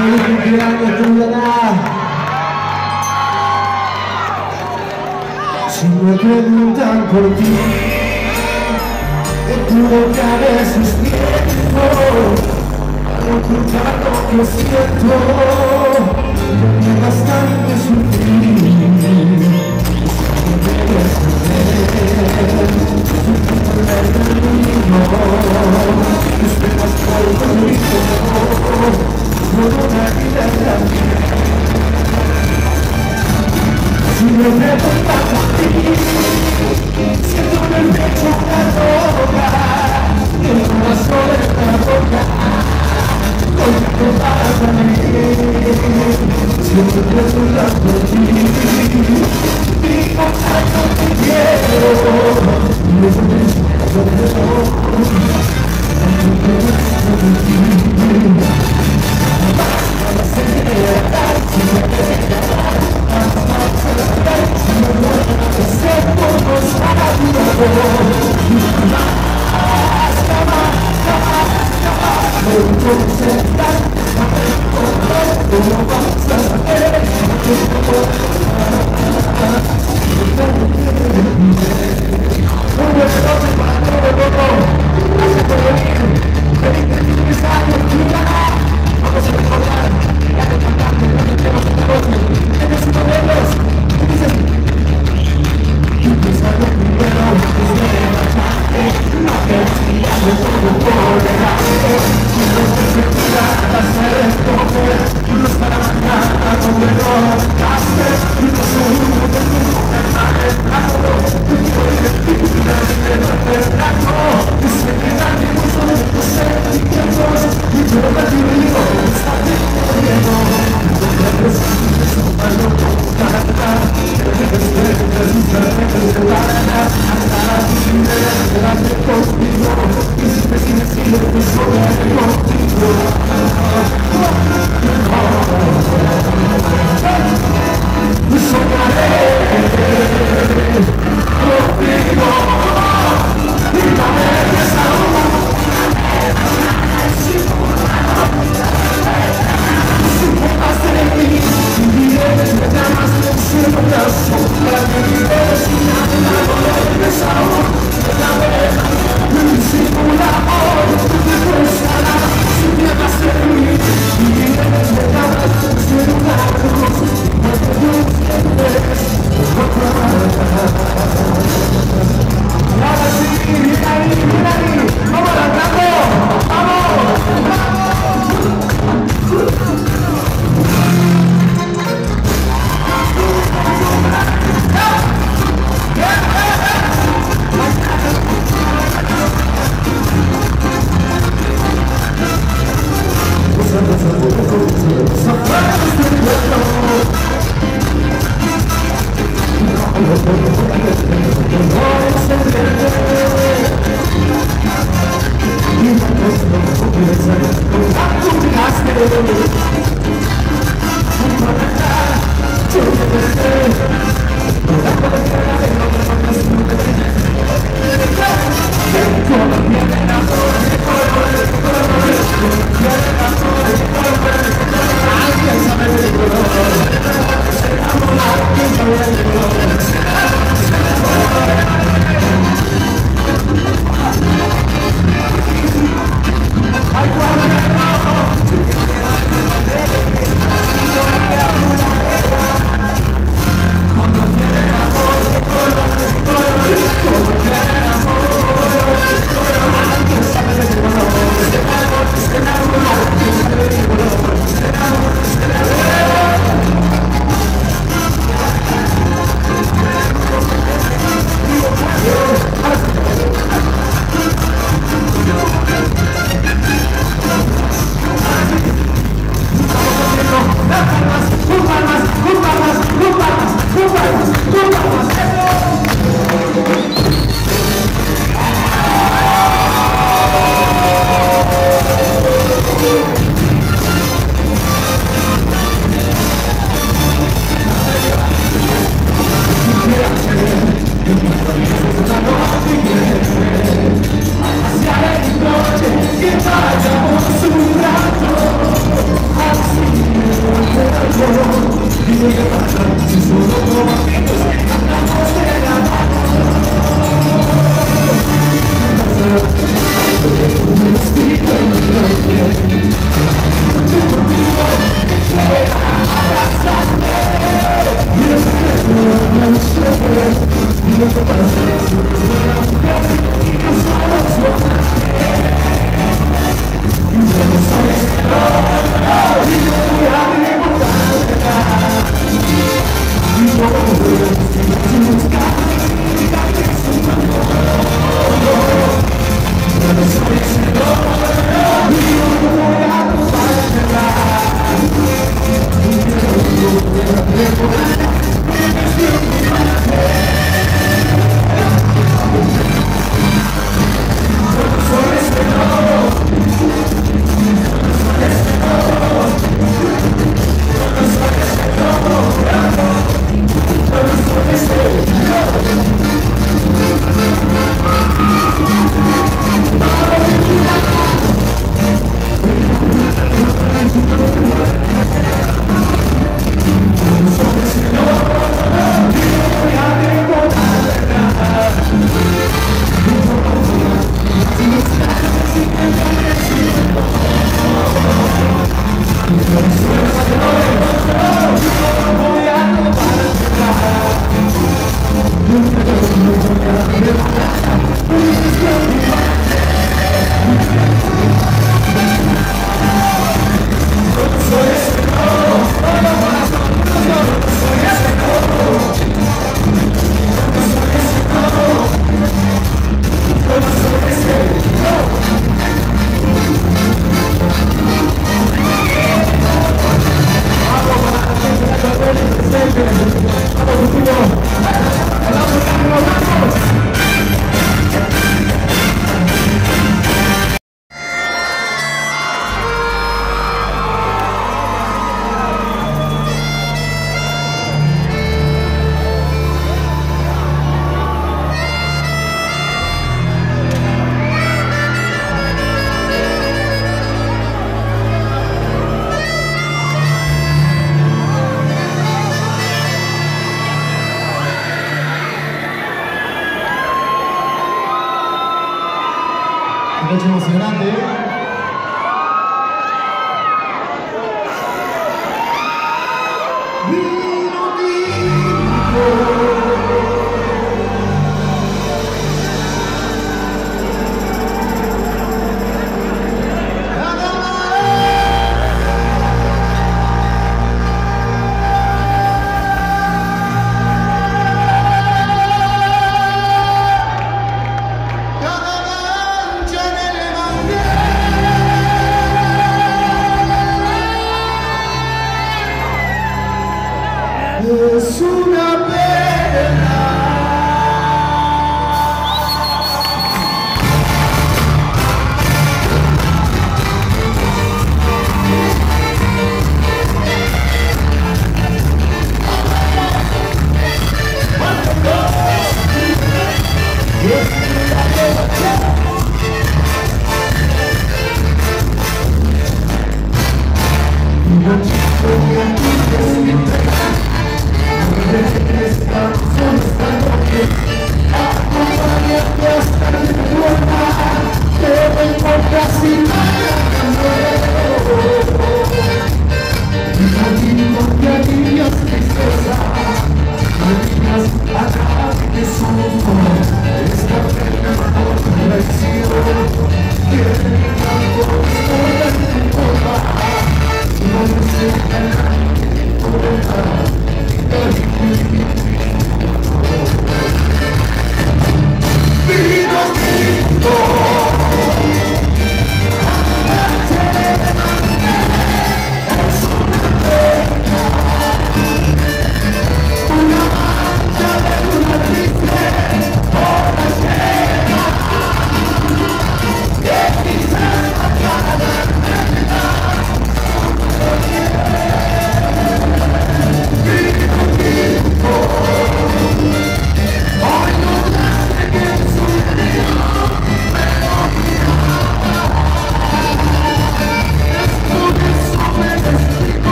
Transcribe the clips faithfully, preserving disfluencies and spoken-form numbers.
Feliz cumpleaños, Juliana. Si me preguntan por ti, en tu boca de sus tiempos, al ocultar lo que siento, me bastante sufrir. Si me debes saber, tu camino, tus penas por conmigo, por una vida también. Si me preguntan por ti, siento en el pecho una droga, el corazón en la boca, hoy te vas a venir. Si me preguntan por ti, digo tanto te quiero, y me pones sobre todo, tanto te vas a venir. Basta de acelerar, si me dejas, si me vuelves a ser por los labios, basta, basta, basta, entonces basta, ¿cómo vas a saber? Vamos a recordar, ya te cantando, ya te tenemos en negocio, tienes uno de ellos, y dices, y pensando primero, desde marcharte, no te sigas de todo por delante, y no te sentirás a responder, no es para mañana, como no gaste, y no soy uno de tus problemas de plazo, y soy de ti, y de ti, plazo, y sé que nadie mucho de tus sentimientos, y yo me digo, está bien corriendo, y no te resistes, no te lo para estar, que te despiertes, y se te para hasta la vida, delante contigo, y si te sigues siendo solo contigo. Soñaré contigo, y no me dejes aún. Si formas de mí, vives, me llamas, siempre la sombra de mi vecina, no me dejes aún. La vera, simula amor, te costará, si llevas de mí, vives, me llamas, siempre la cruz, no te busques, ahora sí, mira ahí, mira ahí, vamos arrancando, vamos, vamos.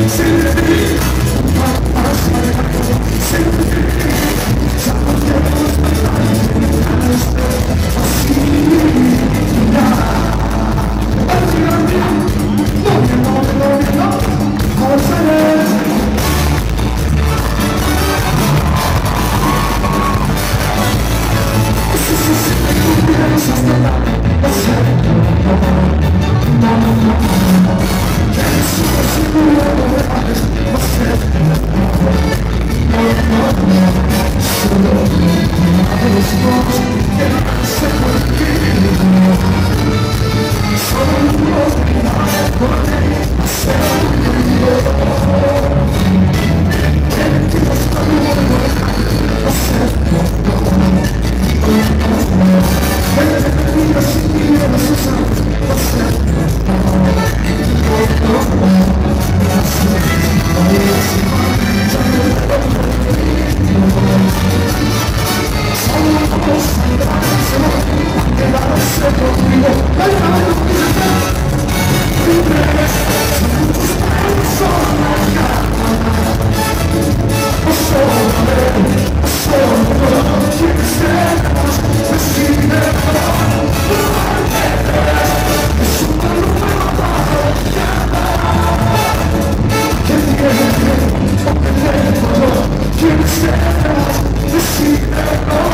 You said the secret